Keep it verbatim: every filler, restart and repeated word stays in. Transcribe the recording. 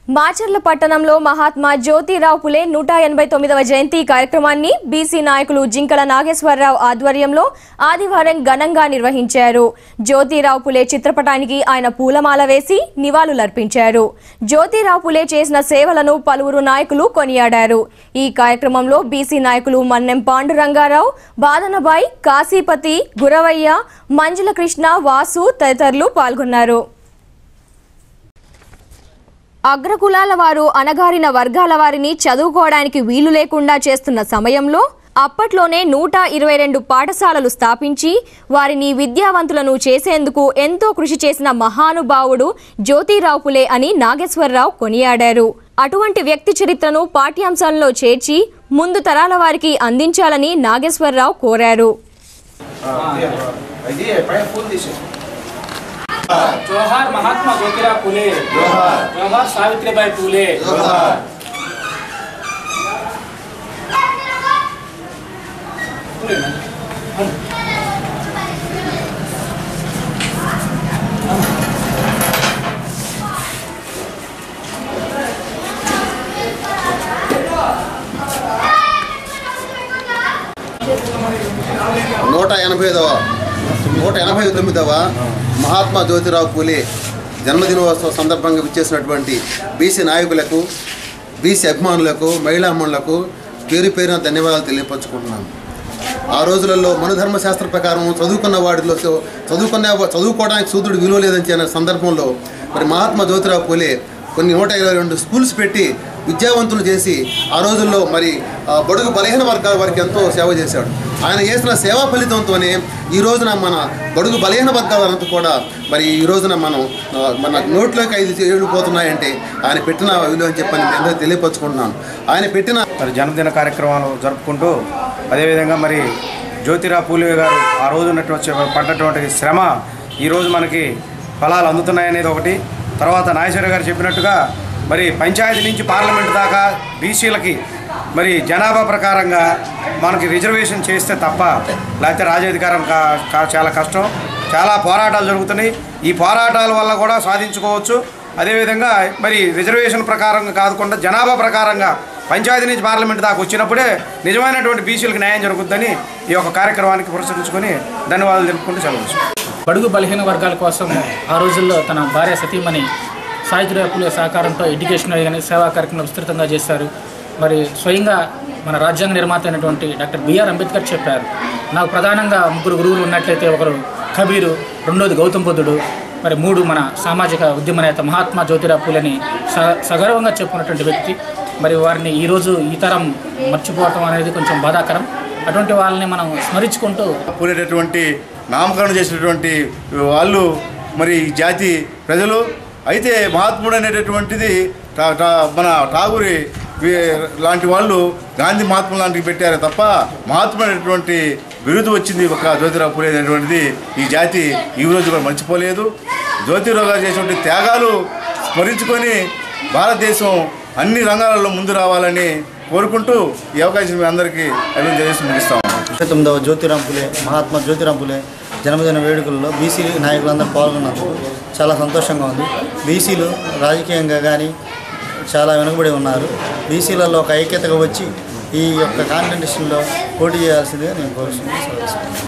మాచర్ల పట్టణంలో మహాత్మా జ్యోతిరావు పులే నూట ఎనభై తొమ్మిదవ జయంతి కార్యక్రమాన్ని బీసీ నాయకులు జింకల నాగేశ్వరరావు ఆధ్వర్యంలో ఆదివారం ఘనంగా నిర్వహించారు. జ్యోతిరావు పులే చిత్రపటానికి ఆయన పూలమాల వేసి నివాళులర్పించారు. జ్యోతిరావు పులే చేసిన సేవలను పలువురు నాయకులు కొనియాడారు. ఈ కార్యక్రమంలో బీసీ నాయకులు మన్నెం పాండురంగారావు, బాదనబాయ్, కాశీపతి, గురవయ్య, మంజుల కృష్ణ, వాసు తదితరులు పాల్గొన్నారు. అగ్రకులాల వారు అణగారిన వర్గాల వారిని చదువుకోవడానికి వీలు లేకుండా చేస్తున్న సమయంలో అప్పట్లోనే నూట ఇరవై రెండు పాఠశాలలు స్థాపించి వారిని విద్యావంతులను చేసేందుకు ఎంతో కృషి చేసిన మహానుభావుడు జ్యోతిరావు పులే అని నాగేశ్వరరావు కొనియాడారు. అటువంటి వ్యక్తి చరిత్రను పాఠ్యాంశాల్లో చేర్చి ముందు తరాల వారికి అందించాలని నాగేశ్వరరావు కోరారు. जोहार महात्मा ज्योतिराव फुले, जोहार जोहार सावित्रीबाई फुले, जोहार నూట ఎనభై ఐదవ నూట ఎనభై తొమ్మిదవ మహాత్మా జ్యోతిరావు పూలే జన్మదినోత్సవ సందర్భంగా విచ్చేసినటువంటి బీసీ నాయకులకు, బీసీ అభిమానులకు, మహిళామణులకు పేరు పేరున ధన్యవాదాలు తెలియపరచుకుంటున్నాను. ఆ రోజులలో మనుధర్మశాస్త్ర ప్రకారం చదువుకున్న వాడిలో చదువుకున్న చదువుకోవడానికి సూత్రుడు విలువ లేదని సందర్భంలో మరి మహాత్మా జ్యోతిరావు పూలే కొన్ని నూట ఇరవై రెండు స్కూల్స్ పెట్టి విద్యావంతులు చేసి ఆ రోజుల్లో మరి బడుగు బలహీన వర్గాల వారికి ఎంతో సేవ చేశాడు. ఆయన చేసిన సేవా ఫలితంతోనే ఈ రోజున మన బడుగు బలహీన వర్గాలంతా కూడా మరి ఈ రోజున మనం మన నోట్లోకి ఐదు వెళ్ళిపోతున్నాయంటే ఆయన పెట్టిన విలువ అని చెప్పని అందరూ తెలియపరచుకుంటున్నాను. ఆయన పెట్టిన మరి జన్మదిన కార్యక్రమాలు జరుపుకుంటూ అదేవిధంగా మరి జ్యోతిరావు పూలే గారు ఆ రోజు ఉన్నటువంటి పడ్డటువంటి శ్రమ ఈరోజు మనకి ఫలాలు అందుతున్నాయనేది ఒకటి. తర్వాత నాగేశ్వర గారు చెప్పినట్టుగా మరి పంచాయతీ నుంచి పార్లమెంట్ దాకా బీసీలకి మరి జనాభా ప్రకారంగా మనకి రిజర్వేషన్ చేస్తే తప్ప లేకపోతే రాజ్యాధికారం కా చాలా కష్టం. చాలా పోరాటాలు జరుగుతున్నాయి. ఈ పోరాటాల వల్ల కూడా సాధించుకోవచ్చు. అదేవిధంగా మరి రిజర్వేషన్ ప్రకారంగా కాకుండా జనాభా ప్రకారంగా పంచాయతీ నుంచి పార్లమెంట్ దాకా వచ్చినప్పుడే నిజమైనటువంటి బీసీలకు న్యాయం జరుగుతుందని ఈ యొక్క కార్యక్రమానికి పురస్కరించుకొని ధన్యవాదాలు తెలుపుకుంటూ సెలవు. బడుగు బలహీన వర్గాల కోసం ఆ రోజుల్లో తన భార్య సతీమణి సావిత్రిబాయి ఫులే సహకారంతో ఎడ్యుకేషన్ కానీ సేవా కార్యక్రమాలు విస్తృతంగా చేశారు. మరి స్వయంగా మన రాజ్యాంగ నిర్మాత అయినటువంటి డాక్టర్ బిఆర్ అంబేద్కర్ చెప్పారు, నాకు ప్రధానంగా ముగ్గురు గురువులు ఉన్నట్లయితే ఒకరు కబీరు, రెండోది గౌతమ బుద్ధుడు, మరి మూడు మన సామాజిక ఉద్యమ నేత మహాత్మా జ్యోతిరావు ఫులేని స సగర్వంగా చెప్పుకున్నటువంటి వ్యక్తి. మరి వారిని ఈరోజు ఈ తరం మర్చిపోవటం అనేది కొంచెం బాధాకరం. అటువంటి వాళ్ళని మనం స్మరించుకుంటూ పూనేటటువంటి నామకరణం చేసినటువంటి వాళ్ళు మరి జాతి ప్రజలు. అయితే మహాత్ముడు అనేటటువంటిది మన ఠాగూరి లాంటి వాళ్ళు గాంధీ మహాత్ముడు లాంటివి పెట్టారు తప్ప మహాత్ముడు అనేటువంటి బిరుదు వచ్చింది ఒక జ్యోతిరావు పూలే అనేటువంటిది ఈ జాతి ఈ రోజు కూడా మర్చిపోలేదు. జ్యోతిరావు గారు చేసినటువంటి త్యాగాలు స్మరించుకొని భారతదేశం అన్ని రంగాలలో ముందు రావాలని కోరుకుంటూ ఈ అవకాశం మీ అందరికీ అభివృద్ధి చేసి ముగిస్తాము. తొమ్మిదవ జ్యోతిరావు పూలే మహాత్మా జ్యోతిరావు పూలే జన్మదిన వేడుకల్లో బీసీ నాయకులందరూ పాల్గొన్నందుకు చాలా సంతోషంగా ఉంది. బీసీలు రాజకీయంగా కానీ చాలా వెనుకబడి ఉన్నారు. బీసీలలో ఒక ఐక్యతగా వచ్చి ఈ యొక్క కాంపిటీషన్లో పోటీ చేయాల్సిందిగా నేను కోరుతున్నాను.